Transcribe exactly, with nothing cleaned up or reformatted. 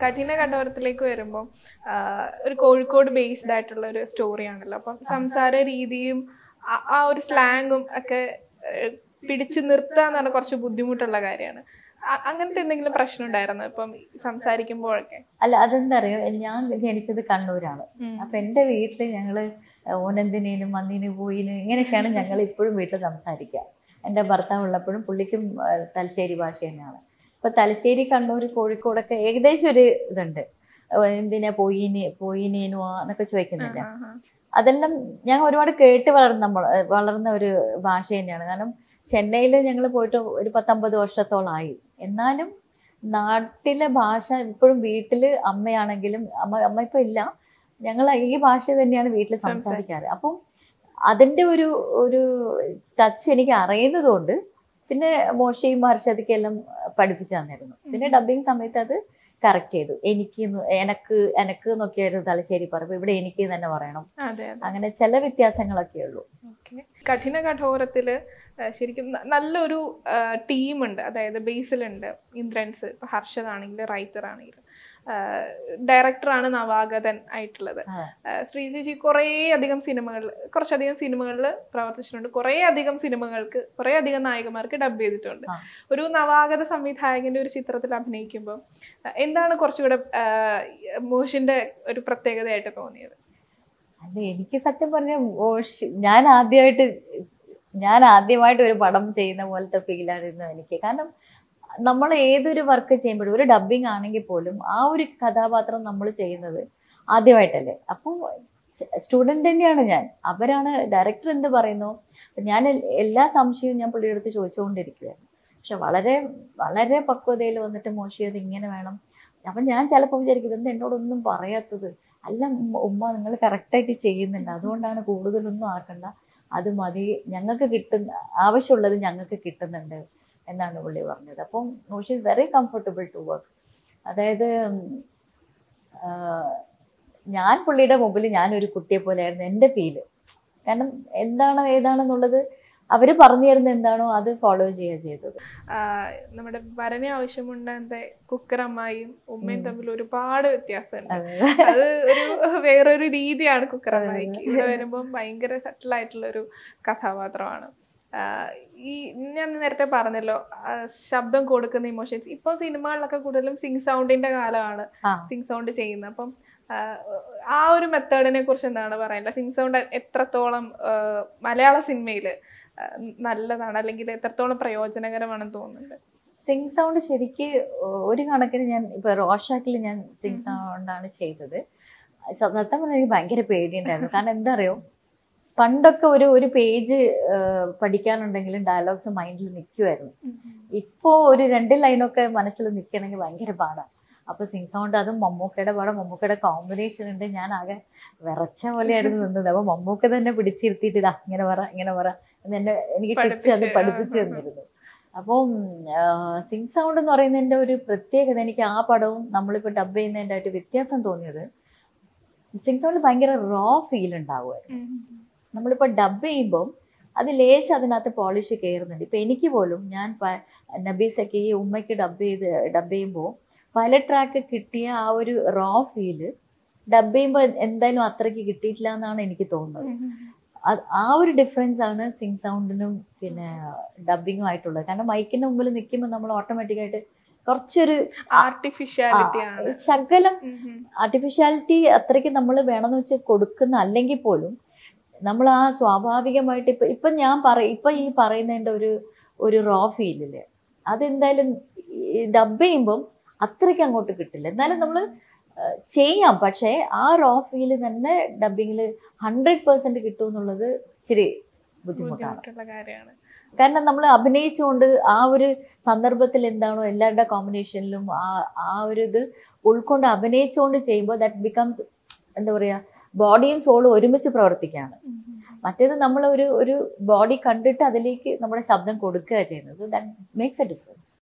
കഠിന കഠോരത്തിലേക്ക് വരുമ്പോൾ ഒരു കോഴിക്കോട് ബേസ്ഡ് ആയിട്ടുള്ള ഒരു സ്റ്റോറിയാണല്ലോ. അപ്പം സംസാര രീതിയും ആ ഒരു സ്ലാങ്ങും ഒക്കെ പിടിച്ചു നിർത്തുക എന്ന് പറഞ്ഞാൽ കുറച്ച് ബുദ്ധിമുട്ടുള്ള കാര്യമാണ്. അങ്ങനത്തെ എന്തെങ്കിലും പ്രശ്നം ഉണ്ടായിരുന്നോ ഇപ്പം സംസാരിക്കുമ്പോഴൊക്കെ? അല്ല, അതെന്താ അറിയോ, ഞാൻ ജനിച്ചത് കണ്ണൂരാണ്. അപ്പൊ എൻ്റെ വീട്ടിൽ ഞങ്ങള് ഓനെന്തിനേനും വന്നിന് പോയിന് ഇങ്ങനെയൊക്കെയാണ് ഞങ്ങൾ ഇപ്പോഴും വീട്ടിൽ സംസാരിക്കുക. എൻ്റെ ഭർത്താവ് ഉള്ളപ്പോഴും പുള്ളിക്കും തലശ്ശേരി ഭാഷ തന്നെയാണ്. ഇപ്പൊ തലശ്ശേരി, കണ്ണൂർ, കോഴിക്കോടൊക്കെ ഏകദേശം ഒരു ഇതുണ്ട്. എന്തിനാ പോയിന് പോയിനേനോ എന്നൊക്കെ ചോദിക്കുന്നില്ല. അതെല്ലാം ഞാൻ ഒരുപാട് കേട്ട് വളർന്ന വളർന്ന ഒരു ഭാഷ തന്നെയാണ്. കാരണം ചെന്നൈയിൽ ഞങ്ങൾ പോയിട്ട് ഒരു പത്തൊമ്പത് വർഷത്തോളമായി. എന്നാലും നാട്ടിലെ ഭാഷ ഇപ്പോഴും വീട്ടിൽ അമ്മയാണെങ്കിലും അമ്മ അമ്മ ഇപ്പൊ ഇല്ല, ഞങ്ങൾ ഈ ഭാഷ തന്നെയാണ് വീട്ടിൽ സംസാരിക്കാറ്. അപ്പം അതിൻ്റെ ഒരു ഒരു ടച്ച് എനിക്ക് അറിയുന്നത് കൊണ്ട് പിന്നെ മോശയും ഹർഷതയ്ക്കെല്ലാം പഠിപ്പിച്ചു തന്നിരുന്നു. പിന്നെ ഡബിങ് സമയത്ത് അത് കറക്റ്റ് ചെയ്തു. എനിക്ക് എനക്ക് എനക്ക് എന്നൊക്കെയായിരുന്നു തലശ്ശേരി പറയുമ്പോൾ ഇവിടെ എനിക്ക് തന്നെ പറയണം. അങ്ങനെ ചില വ്യത്യാസങ്ങളൊക്കെ ഉള്ളൂ. കഠിന കഠോരത്തില് ശരിക്കും നല്ലൊരു ടീമുണ്ട്. അതായത് ബേസിലുണ്ട് ഇന്ദ്രൻസ്, ഇപ്പൊ ഹർഷദ് ആണെങ്കിലും റൈറ്റർ ആണെങ്കിലും ഡയറക്ടറാണ് നവാഗതൻ ആയിട്ടുള്ളത്. ശ്രീജിജി കുറേ അധികം സിനിമകളിൽ കുറച്ചധികം സിനിമകളിൽ പ്രവർത്തിച്ചിട്ടുണ്ട്. കുറേ അധികം സിനിമകൾക്ക് കുറേ അധികം നായകന്മാർക്ക് ഡബ് ചെയ്തിട്ടുണ്ട്. ഒരു നവാഗത സംവിധായകന്റെ ഒരു ചിത്രത്തിൽ അഭിനയിക്കുമ്പോൾ എന്താണ് കുറച്ചുകൂടെ മോഷിന്റെ ഒരു പ്രത്യേകതയായിട്ട് തോന്നിയത്? അല്ല, എനിക്ക് സത്യം പറഞ്ഞ മോശ് ഞാൻ ആദ്യമായിട്ട് ഞാൻ ആദ്യമായിട്ട് ഒരു പടം ചെയ്യുന്ന പോലത്തെ ഫീലായിരുന്നു എനിക്ക്. കാരണം നമ്മൾ ഏതൊരു വർക്ക് ചെയ്യുമ്പോഴും ഒരു ഡബിങ് ആണെങ്കിൽ പോലും ആ ഒരു കഥാപാത്രം നമ്മൾ ചെയ്യുന്നത് ആദ്യമായിട്ടല്ലേ. അപ്പോൾ സ്റ്റുഡൻറ് തന്നെയാണ് ഞാൻ. അവരാണ് ഡയറക്ടർ എന്ത് പറയുന്നു, ഞാൻ എല്ലാ സംശയവും ഞാൻ പുള്ളിയുടെ അടുത്ത് ചോദിച്ചുകൊണ്ടിരിക്കുകയായിരുന്നു. പക്ഷെ വളരെ വളരെ പക്വതയിൽ വന്നിട്ട് മോശി അത് ഇങ്ങനെ വേണം. അപ്പം ഞാൻ ചിലപ്പോൾ വിചാരിക്കുന്നത് എന്താ എന്നോടൊന്നും പറയാത്തത്. അല്ല ഉമ്മ, നിങ്ങൾ കറക്റ്റായിട്ട് ചെയ്യുന്നുണ്ട്, അതുകൊണ്ടാണ് കൂടുതലൊന്നും ആക്കണ്ട, അത് മതി, ഞങ്ങൾക്ക് കിട്ടുന്ന ആവശ്യമുള്ളത് ഞങ്ങൾക്ക് കിട്ടുന്നുണ്ട് എന്നാണ് പുള്ളി പറഞ്ഞത്. അപ്പം മോഷി is very comfortable to work. അതായത് ഞാൻ പുള്ളിയുടെ മുമ്പിൽ ഞാനൊരു കുട്ടിയെ പോലെയായിരുന്നു എൻ്റെ ഫീല്. കാരണം എന്താണ് ഏതാണെന്നുള്ളത് അവർ പറഞ്ഞു തരുന്ന എന്താണോ അത് ഫോളോ ചെയ്യുക ചെയ്തത്. നമ്മുടെ ഭരണി ആവശ്യമുണ്ടാകുന്ന കുക്കറമ്മായും ഉമ്മയും തമ്മിൽ ഒരുപാട് വ്യത്യാസമുണ്ട്. അത് ഒരു വേറൊരു രീതിയാണ് കുക്കറമ്മായിക്ക്. ഇവിടെ വരുമ്പം ഭയങ്കര സെറ്റിൽ ആയിട്ടുള്ള ഒരു കഥാപാത്രമാണ്. ഈ ഞാൻ നേരത്തെ പറഞ്ഞല്ലോ ശബ്ദം കൊടുക്കുന്ന ഇമോഷൻസ്. ഇപ്പൊ സിനിമകളിലൊക്കെ കൂടുതലും സിങ് സൗണ്ടിന്റെ കാലമാണ്, സിങ് സൗണ്ട് ചെയ്യുന്നത്. അപ്പം ആ ഒരു മെത്തേഡിനെ കുറിച്ച് എന്താണ് പറയാനുള്ളത്? സിങ് സൗണ്ട് എത്രത്തോളം മലയാള സിനിമയില് നല്ലതാണ് അല്ലെങ്കിൽ എത്രത്തോളം പ്രയോജനകരമാണെന്ന് തോന്നുന്നുണ്ട്? സിങ് സൗണ്ട് ശരിക്ക് ഒരു കണക്കിന് ഞാൻ ഇപ്പൊ റോഷാക്കിൽ ഞാൻ സിങ് സൗണ്ടാണ് ചെയ്തത്. സത്യം പറഞ്ഞാൽ എനിക്ക് ഭയങ്കര പേടിയുണ്ടായിരുന്നു. കാരണം എന്താ അറിയോ, പണ്ടൊക്കെ ഒരു ഒരു പേജ് പഠിക്കാനുണ്ടെങ്കിലും ഡയലോഗ്സ് മൈൻഡിൽ നിൽക്കുമായിരുന്നു. ഇപ്പോ ഒരു രണ്ട് ലൈനൊക്കെ മനസ്സിൽ നിൽക്കണമെങ്കിൽ ഭയങ്കര പാടാണ്. അപ്പൊ സിങ് സൗണ്ട്, അതും മമ്മൂക്കയുടെ പാടം, മമ്മൂക്കയുടെ കോമ്പിനേഷൻ ഉണ്ട്. ഞാൻ ആകെ വിറച്ച പോലെയായിരുന്നു നിന്നത്. അപ്പൊ മമ്മൂക്ക തന്നെ പിടിച്ചിരുത്തിയിട്ട് ഇതാ ഇങ്ങനെ പറ ഇങ്ങനെ പറ എന്ന് എന്നെ എനിക്ക് ടിപ്സ് അത് പഠിപ്പിച്ചു തന്നിരുന്നു. അപ്പം സിങ് സൗണ്ട് എന്ന് പറയുന്നതിൻ്റെ ഒരു പ്രത്യേകത എനിക്ക് ആ പടവും നമ്മളിപ്പോൾ ഡബ് ചെയ്യുന്നതിൻ്റെ ആയിട്ട് വ്യത്യാസം തോന്നിയത്, സിങ് സൗണ്ടിൽ ഭയങ്കര റോ ഫീൽ ഉണ്ടാവുമായിരുന്നു. നമ്മളിപ്പോൾ ഡബ് ചെയ്യുമ്പം അത് ലേശം അതിനകത്ത് പോളിഷ് കയറുന്നുണ്ട്. ഇപ്പം എനിക്ക് പോലും ഞാൻ നബീസൊക്കെ ഈ ഉമ്മയ്ക്ക് ഡബ് ചെയ്ത് ഡബ് ചെയ്യുമ്പോൾ പല ട്രാക്ക് കിട്ടിയ ആ ഒരു റോ ഫീല് ഡബ് ചെയ്യുമ്പോൾ എന്തായാലും അത്രയ്ക്ക് കിട്ടിയിട്ടില്ല എന്നാണ് എനിക്ക് തോന്നുന്നത്. ആ ഒരു ഡിഫറൻസ് ആണ് സിങ് സൗണ്ടിനും പിന്നെ ഡബിങ്ങും ആയിട്ടുള്ളത്. കാരണം മൈക്കിന്റെ മുമ്പിൽ നിൽക്കുമ്പോൾ നമ്മൾ ഓട്ടോമാറ്റിക്കായിട്ട് കുറച്ചൊരു ആർട്ടിഫിഷ്യാലിറ്റി ശകലം ആർട്ടിഫിഷ്യാലിറ്റി അത്രയ്ക്ക് നമ്മൾ വേണമെന്ന് വെച്ച് കൊടുക്കുന്ന അല്ലെങ്കിൽ പോലും നമ്മൾ ആ സ്വാഭാവികമായിട്ട് ഇപ്പൊ ഇപ്പൊ ഞാൻ പറ ഇപ്പൊ ഈ പറയുന്നതിൻ്റെ ഒരു ഒരു റോ ഫീലില് അതെന്തായാലും ഡബ് ചെയ്യുമ്പം അത്രയ്ക്ക് അങ്ങോട്ട് കിട്ടില്ല. എന്നാലും നമ്മൾ ചെയ്യാം, പക്ഷേ ആ റോ ഫീല് തന്നെ ഡബിങ്ങിൽ ഹൺഡ്രഡ് പെർസെന്റ് കിട്ടും എന്നുള്ളത് ഇച്ചിരി ബുദ്ധിമുട്ടാണ്. കാരണം നമ്മൾ അഭിനയിച്ചുകൊണ്ട് ആ ഒരു സന്ദർഭത്തിൽ എന്താണോ എല്ലാവരുടെ കോമ്പിനേഷനിലും ആ ആ ഒരു ഇത് ഉൾക്കൊണ്ട് അഭിനയിച്ചുകൊണ്ട് ചെയ്യുമ്പോൾ ദാറ്റ് ബിക്കംസ് എന്താ പറയുക, ബോഡിയും സോളും ഒരുമിച്ച് പ്രവർത്തിക്കുകയാണ്. മറ്റേത് നമ്മൾ ഒരു ഒരു ബോഡി കണ്ടിട്ട് അതിലേക്ക് നമ്മുടെ ശബ്ദം കൊടുക്കുക ചെയ്യുന്നത്. That makes a difference.